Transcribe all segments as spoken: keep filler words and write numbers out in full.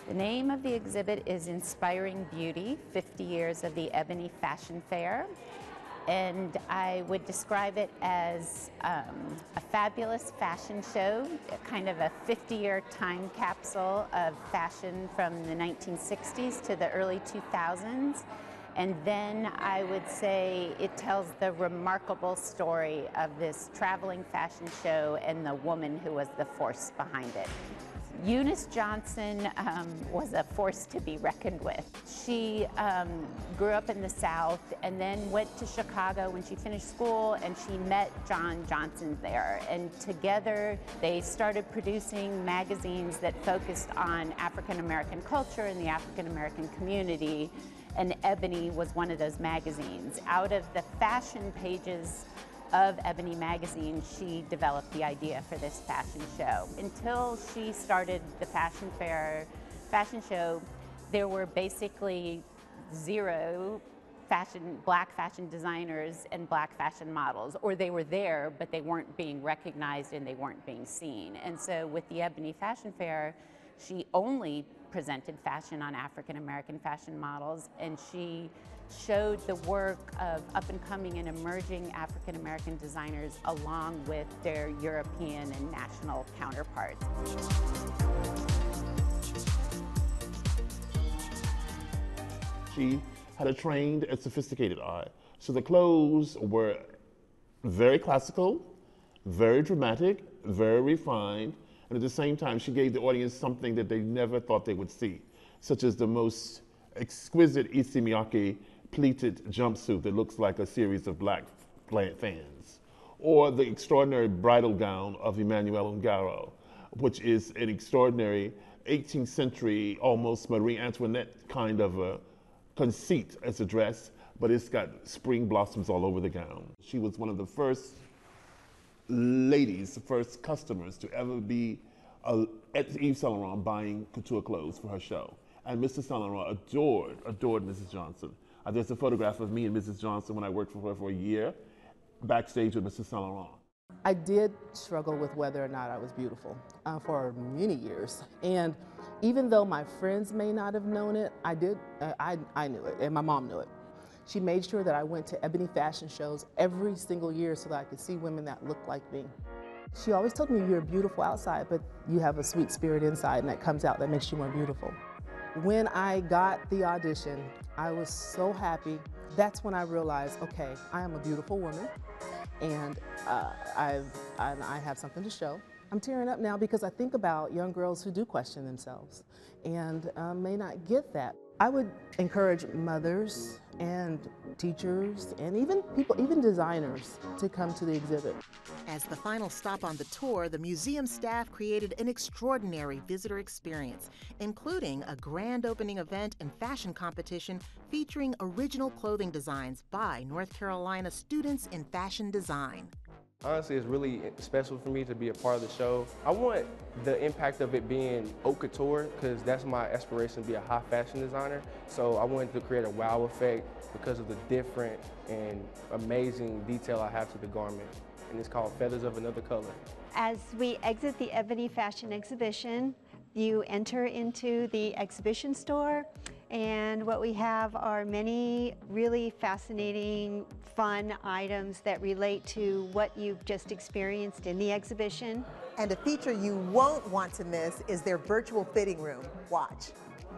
The name of the exhibit is Inspiring Beauty, fifty years of the Ebony Fashion Fair. And I would describe it as um, a fabulous fashion show, kind of a fifty-year time capsule of fashion from the nineteen sixties to the early two thousands. And then I would say it tells the remarkable story of this traveling fashion show and the woman who was the force behind it. Eunice Johnson um, was a force to be reckoned with. She um, grew up in the South and then went to Chicago when she finished school, and she met John Johnson there. And together they started producing magazines that focused on African American culture and the African American community. And Ebony was one of those magazines. Out of the fashion pages of Ebony magazine, she developed the idea for this fashion show. Until she started the fashion fair, fashion show, there were basically zero fashion, black fashion designers and black fashion models, or they were there, but they weren't being recognized and they weren't being seen. And so with the Ebony Fashion Fair, she only presented fashion on African American fashion models, and she showed the work of up-and-coming and emerging African American designers along with their European and national counterparts. She had a trained and sophisticated eye. So the clothes were very classical, very dramatic, very refined, and at the same time, she gave the audience something that they never thought they would see, such as the most exquisite Issey Miyake pleated jumpsuit that looks like a series of black fans, or the extraordinary bridal gown of Emmanuel Ungaro, which is an extraordinary eighteenth century, almost Marie Antoinette kind of a conceit as a dress, but it's got spring blossoms all over the gown. She was one of the first ladies, the first customers to ever be uh, at Yves Saint Laurent buying couture clothes for her show. And Mister Saint Laurent adored, adored Missus Johnson. Uh, there's a photograph of me and Missus Johnson when I worked for her for a year, backstage with Mister Saint Laurent. I did struggle with whether or not I was beautiful uh, for many years. And even though my friends may not have known it, I did, uh, I, I knew it, and my mom knew it. She made sure that I went to Ebony fashion shows every single year so that I could see women that looked like me. She always told me, you're beautiful outside, but you have a sweet spirit inside, and that comes out, that makes you more beautiful. When I got the audition, I was so happy. That's when I realized, okay, I am a beautiful woman, and uh, I've, and I have something to show. I'm tearing up now because I think about young girls who do question themselves and uh, may not get that. I would encourage mothers and teachers and even people, even designers, to come to the exhibit. As the final stop on the tour, the museum staff created an extraordinary visitor experience, including a grand opening event and fashion competition featuring original clothing designs by North Carolina students in fashion design. Honestly, it's really special for me to be a part of the show. I want the impact of it being haute couture, because that's my aspiration, to be a high fashion designer. So I wanted to create a wow effect because of the different and amazing detail I have to the garment. And it's called Feathers of Another Color. As we exit the Ebony Fashion Exhibition, you enter into the exhibition store, and what we have are many really fascinating, fun items that relate to what you've just experienced in the exhibition. And a feature you won't want to miss is their virtual fitting room. Watch.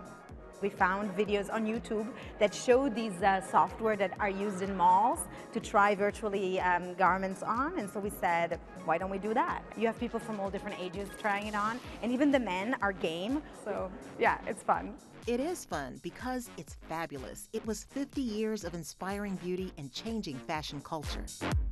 We found videos on YouTube that show these uh, software that are used in malls to try virtually um, garments on, and so we said, why don't we do that? You have people from all different ages trying it on, and even the men are game, so yeah, it's fun. It is fun because it's fabulous. It was fifty years of inspiring beauty and changing fashion culture.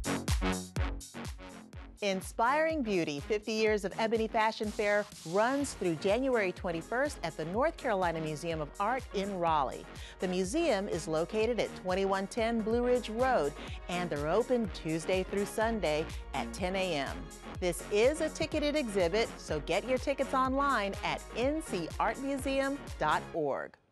Inspiring Beauty, fifty years of Ebony Fashion Fair, runs through January twenty-first at the North Carolina Museum of Art in Raleigh. The museum is located at twenty-one ten Blue Ridge Road, and they're open Tuesday through Sunday at ten A M This is a ticketed exhibit, so get your tickets online at N C art museum dot org.